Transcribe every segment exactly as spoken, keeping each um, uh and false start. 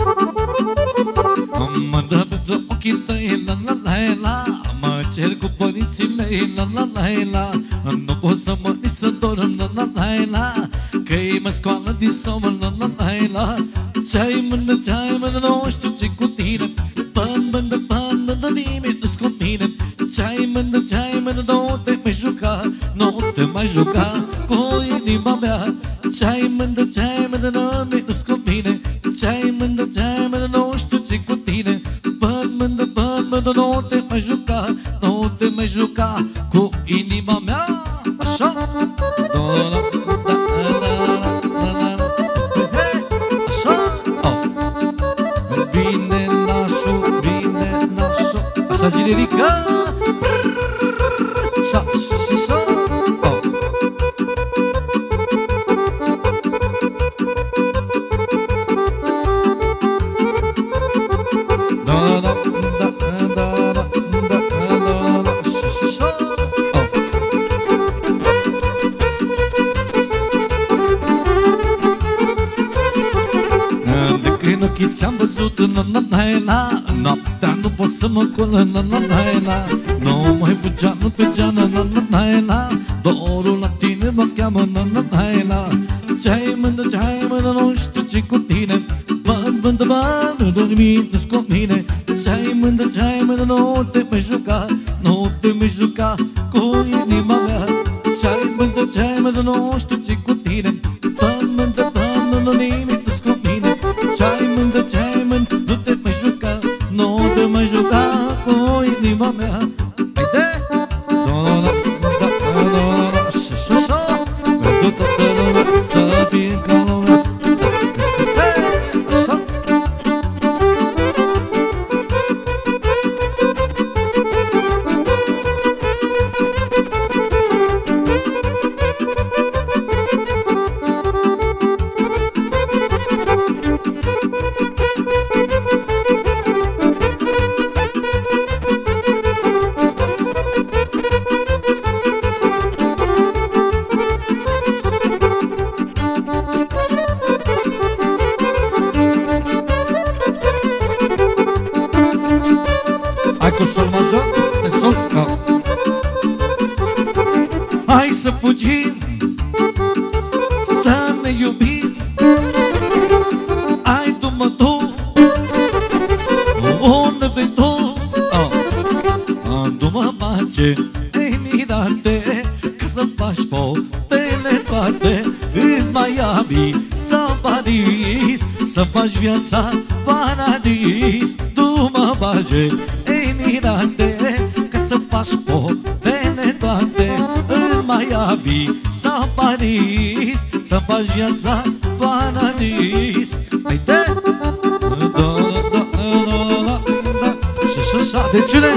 Mă dă pentru ochii tăi, la la la la. Mă cer cu părinții mei, la la la la. Nu pot să mă nici să dorm, la la la la. Că-i mă scoală din somn, la la la la. Ce-ai mândă, ce-ai mândă, nu știu ce cu tine. Bă-n mândă, bă-n mândă, nimeni nu-s cu mine. Ce-ai mândă, ce-ai mândă, nu te mai juca, nu te mai juca cu inima mea. Ce-ai mândă, ce-ai mândă, nimeni nu-s cu mine. Ce-ai mândă, ce-ai mândă, nu știu ce cu tine. Bă-n mândă, bă-n mândă, nu te mai juca, nu te mai juca cu inima mea. Așa? Așa, generică. Așa, așa, așa. Da, da, da, da, da, da, da, da, așa, de când ochii ți-am văzut, na, na, na, na. Noaptea nu pot să mă culă, na, na, na, na. Nu mai bugea, nu pe geană, na, na, na, na. Dorul la tine mă cheamă, na, na, na, na. Ce-ai mândă, ce-ai mândă, nu știu ce cu tine. Bă-n mândă, bă-n mândă, nimic nu-s cu mine. Ce-ai mândă, ce-ai mândă, nu te mai juca, nu te mai juca cu inima mea. Ce-ai mândă, ce-ai mândă, nu știu ce cu tine. Bă-n mândă, bă-n mândă, nimic nu-s cu mine. Ce-ai mândă, ce-ai mândă, nu te mai juca, nu te mai juca cu inima mea. Haide! Da-da-da, da-da-da, și-și-așa, pentru toată lumea să fie ca lumea. Așa! Hai cu sol major, de sol, ca. Hai să fugim, să ne iubim. Hai tu mă tu, unde vrei tu. Du-mă face, ei mirate, ca să faci fotele toate în Miami sau Paris, să faci viața paradis. Du-mă face, ei mirate, ca să faci fotele toate în Miami sau Paris, să faci viața paradis. Haide! Și-așa, de cine?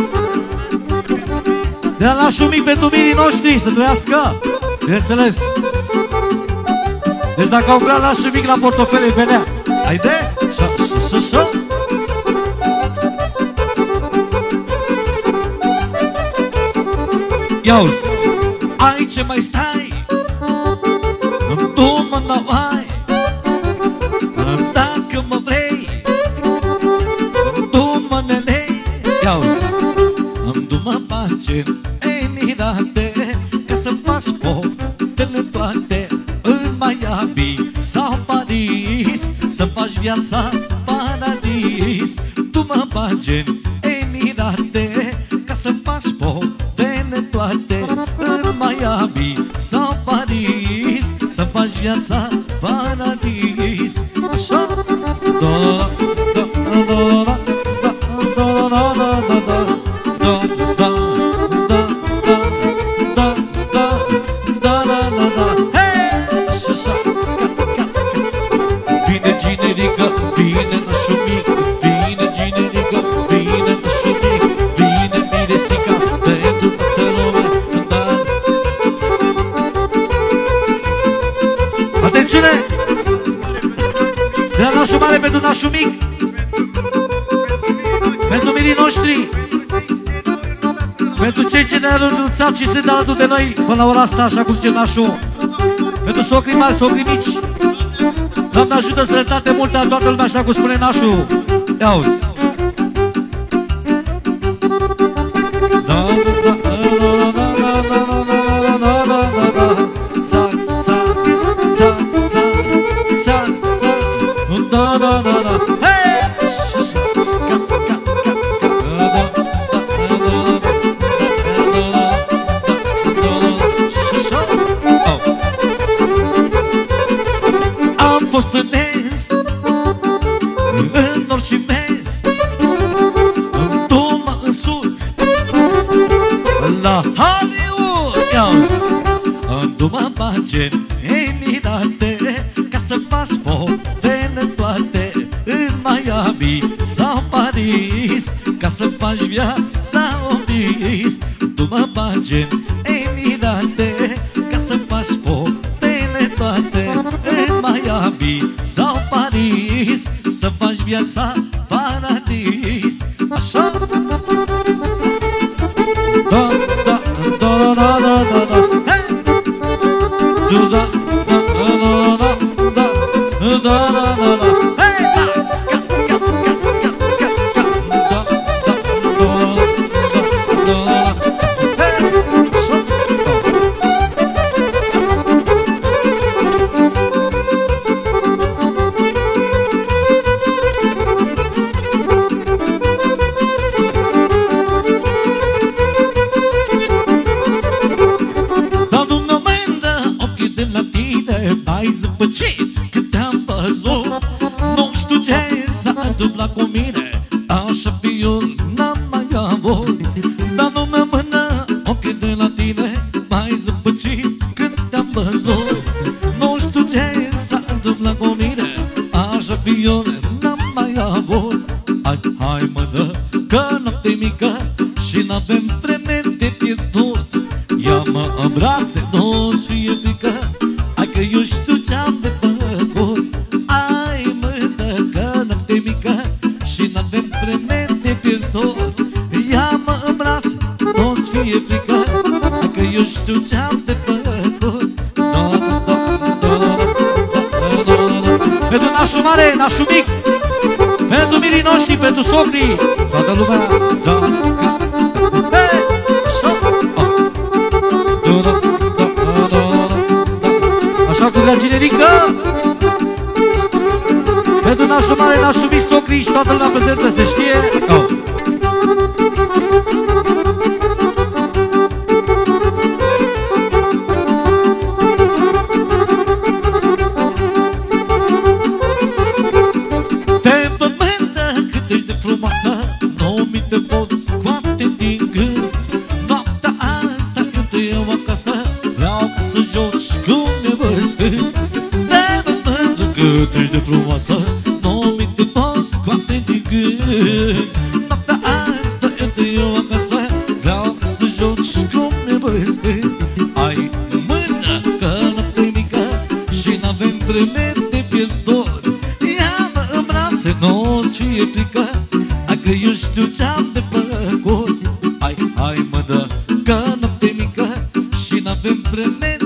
De-a lași un mic pentru mirii noștri să trăiască, bineînțeles. Deci dacă au vrea, lași un mic la portofele venea. Haide! Și-așa. Ia-uzi! Ai ce mai stai? Tu mă n-avai. Dacă mă vrei, tu mă nelei. Ia-uzi! Îmi du-mă pace, ei mirate, ca să faci fotele toate în Miami sau Paris, să faci viața paradis. Du-mă pace, ei mirate, ca să faci fotele toate în Miami sau Paris, să faci viața paradis. Așa? Da, da, da, da, da, da, da, da, da. Atențiune! De la nașul mare pentru nașul mic, pentru mirii noștri, pentru cei ce ne-au renunțat și sunt alături de noi până la ora asta, așa cum zice nașul, pentru socrii mari, socrii mici. Doamne ajută, sănătate multă a toată lumea, așa cum spune nașul. Ia-uzi. Da, da, da, da. Hey! Am fost în est, în nord și vest, în Duma, în sud, la Hollywood, iauzi. În Duma, Bagen, Emirate, ca să faci fotele toate, în Miami sau Paris, ca să faci viața un vis. Duma, Bagen, Emirate, ca să faci fotele toate, în Miami sau Paris, să faci viața paradis. Așa? Da, da, da, da, da, da, da. Hey! Da, da, da, da, da, da, da, da, da, da. Hey! Ai zăpăcit cât te-am văzut, nu știu ce s-a întâmplat cu mine, așa fiul n-am mai avut. Dar nu mă mână ochii de la tine, m-ai zăpăcit cât te-am văzut, nu știu ce s-a întâmplat cu mine, așa fiul n-am mai avut. Hai, hai mână, că noapte mică și n-avem vreme de pierdut. Ia-mă în brațe, nu-ți fie frică, hai că eu știu ce-am de făcut. Ai mână, că noapte mică și n-avem vreme de pierdut. Ia-mă în brațe, nu-ți fie frică, hai că eu știu ce-am de făcut. Pentru nașul mare, nașul mic, pentru mirii noștri, pentru socrii, toată lumea. Așa cu gaginerică, pentru nașul mare, nașul mic, socrii și toată lumea prezentă, se știe. Oh. Te văd mândă cât ești de frumoasă, nu mi te pot scoate din gând. Noaptea asta când te iau acasă, vreau ca să joci cu nevăzând. Te văd mândă cât ești de frumoasă, nu mi te pot scoate din gând. Noaptea asta când te iau acasă, vreau ca să joci cu nevăzând. Ai mână, că noapte mică și n-avem vreme de pierdut. Ia-mă în brațe, nu-ți fie frică, hai că eu știu ce-am de făcut. Hai, hai mă dă, că noapte mică și n-avem vreme